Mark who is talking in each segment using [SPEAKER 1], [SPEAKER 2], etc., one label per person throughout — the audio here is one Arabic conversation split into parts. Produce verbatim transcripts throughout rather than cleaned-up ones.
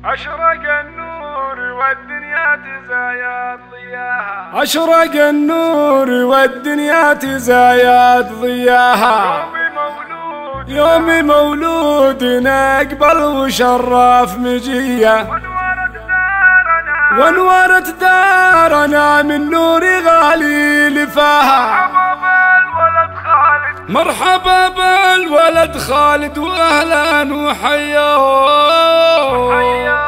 [SPEAKER 1] اشرق النور والدنيا تزايد ضياها،
[SPEAKER 2] اشرق النور والدنيا تزايد ضياها. يوم مولودنا اقبل وشرف مجيه، وانورت دارنا من نور غالي لفاها. مرحبا بالولد خالد واهلا وحياه.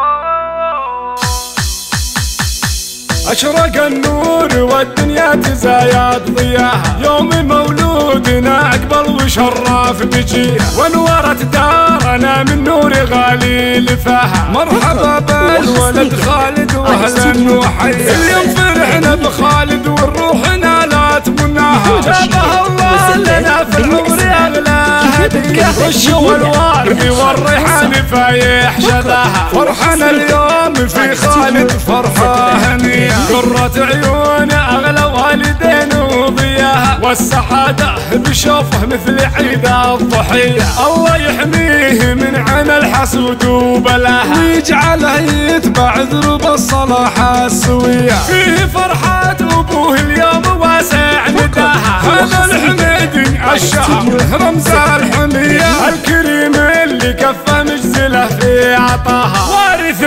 [SPEAKER 2] اشرق النور والدنيا تزايد ضياها، يوم مولودنا اقبل وشرف بجيه، وانورت دارنا من نور غالي لفاها. مرحبا بالولد خالد واهلا وحياه. اليوم فرحنا بخالد والروحنا لا تمناها، جابها الله لنا في العمر اغلى هديه، والشو الورد والريحان فايح شذاها. فرحنا اليوم في خالد فرحه هنيه، قرة عيون اغلى والدين وضياها، والسعادة بشوفه مثل عيد الضحية. الله يحميه من عين الحسود وبلاها، ويجعله يتبع درب الصلاحة السوية. فيه فرحات ابوه اليوم واسع نداها، هذا الحميد الشهر رمز الحمية، الكريم اللي كفى مجزله في عطاها. وارث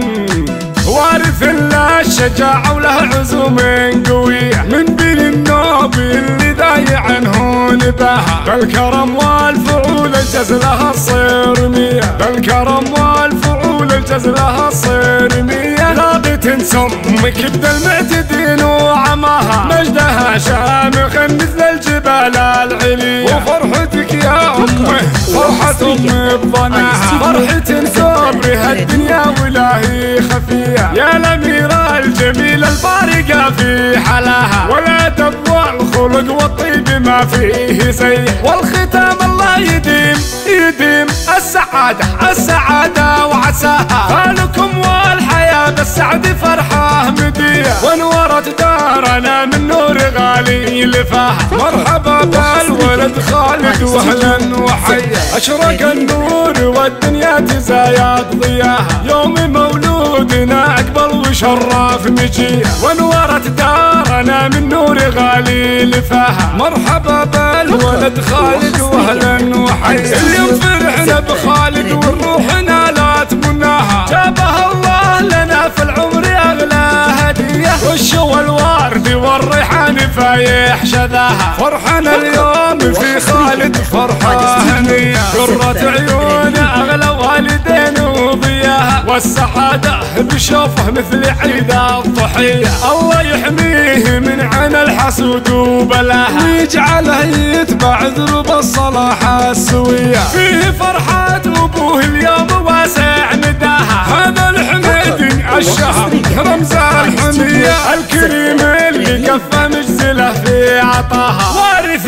[SPEAKER 2] وارث له الشجاعة وله عزوم قوية، من بين النوب اللي ذايع عنه نباها. بالكرم والفعول الجز لها تصير مية، بالكرم والفعول الجز لها تصير مية. لاقي تنسم كبد المعتدين وعماها، مجدها شامخ مثل الجبال العليا. وفرحتك يا امه فرحة ام بظناها، فرحة ثوب بها الدنيا ولاهي خفية. يا الأميرة الجميلة الفارقة في حلاها، والأدب والخلق والطيب ما فيه زيه. والختام الله يديم يديم السعادة السعادة وعساها. خالكم والحياة بالسعد فرحة مدية، وانورت دارنا من نور غالي لفاها. مرحبا بالولد خالد واهلا وحياه. اشرق النور والدنيا تزايد ضياها، يوم مولودنا اقبل وشرف مجيه، وانورت دارنا من نور غالي لفاها. مرحبا بالولد خالد واهلا وحياه. اليوم فرحنا بخالد والروحنا لا تمناها، جابها الله لنا في العمر اغلى هديه، والشو الورد والريحان فايح شذاها. فرحنا اليوم في خالد فرحه هنيه، قرة عيون اغلى والدين وضياها، والسعادة بشوفه مثل عيد الضحية. الله يحميه من عين الحسود وبلاها، ويجعله يتبع درب الصلاحة السوية. فيه فرحات ابوه اليوم واسع نداها، هذا الحميد الشهر رمز الحمية، الكريم اللي كفى مجزله في عطاها. وارث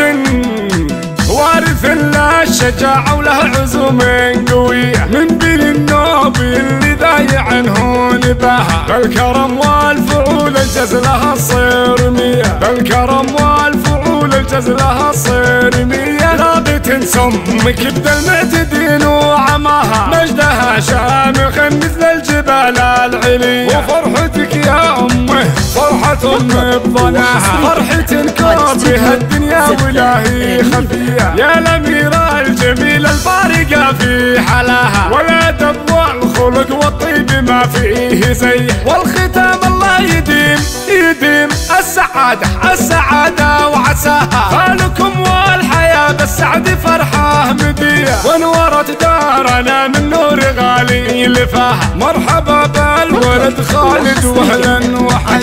[SPEAKER 2] وارث له الشجاعة وله عزوم قوية، من بين النوب اللي ذايع عنه نباها. بالكرم والفعول الجز لها تصير مية، بالكرم والفعول الجز لها تصير مية. لاقي تنسم كبد المعتدين وعماها، مجدها شامخ مثل الجبال العليا. وفرحتك يا امه فرحة ام بظناها، فرحة كوب بها الدنيا ولاهي خفية. يا الأميرة الجميلة الفارقة في حلاها، والأدب والخلق والطيب ما فيه زيه. والختام الله يديم يديم السعادة السعادة وعساها. خالكم والحياة بالسعد فرحة مدية، وانورت دارنا من نور غالي لفاها. مرحبا بالولد خالد واهلا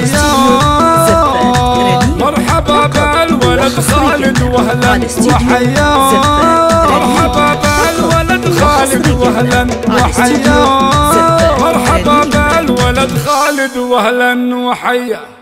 [SPEAKER 2] وحياه. مرحبا بالولد خالد واهلا وحياه. مرحبا بالولد خالد واهلا وحياه. مرحبا بالولد خالد واهلا وحياه.